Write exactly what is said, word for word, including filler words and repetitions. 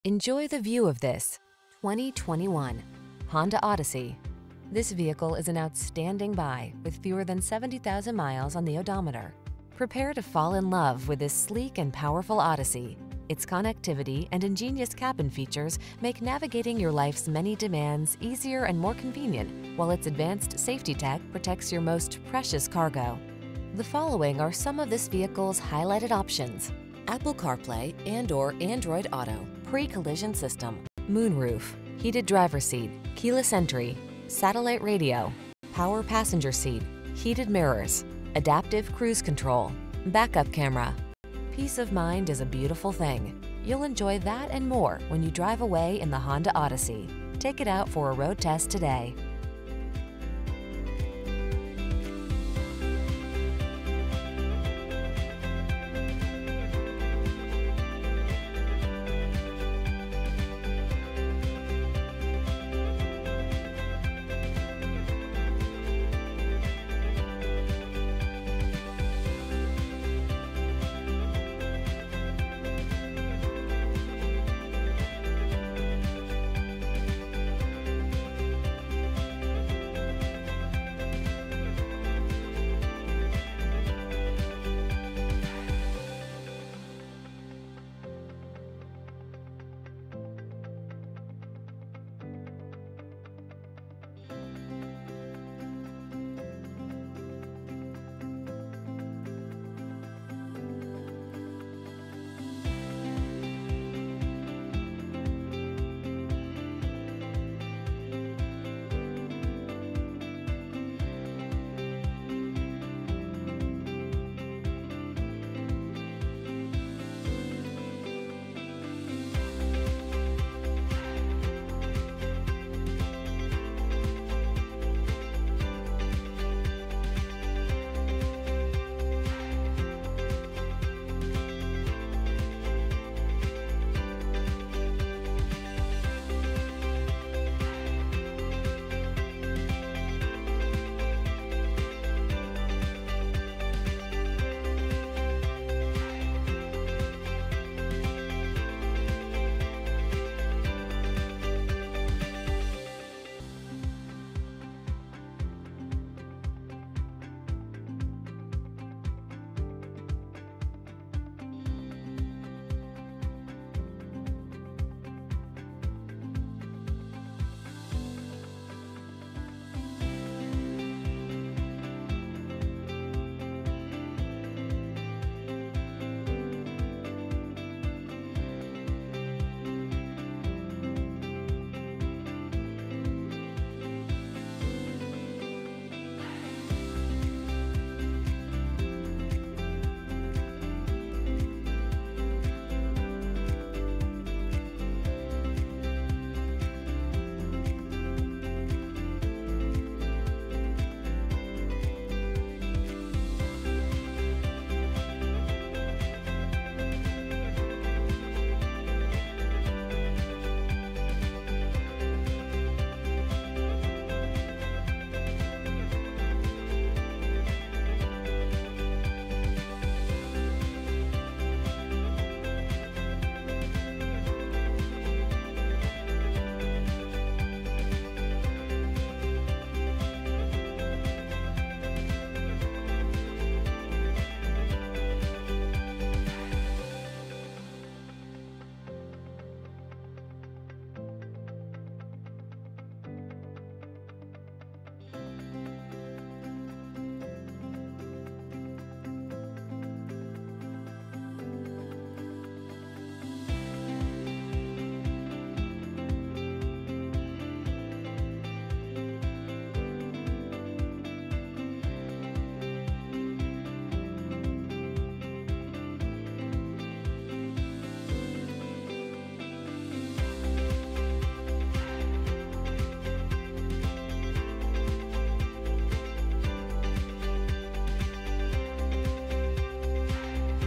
Enjoy the view of this twenty twenty-one Honda Odyssey. This vehicle is an outstanding buy with fewer than seventy thousand miles on the odometer. Prepare to fall in love with this sleek and powerful Odyssey. Its connectivity and ingenious cabin features make navigating your life's many demands easier and more convenient, while its advanced safety tech protects your most precious cargo. The following are some of this vehicle's highlighted options: Apple CarPlay and or Android Auto, pre-collision system, moonroof, heated driver's seat, keyless entry, satellite radio, power passenger seat, heated mirrors, adaptive cruise control, backup camera. Peace of mind is a beautiful thing. You'll enjoy that and more when you drive away in the Honda Odyssey. Take it out for a road test today.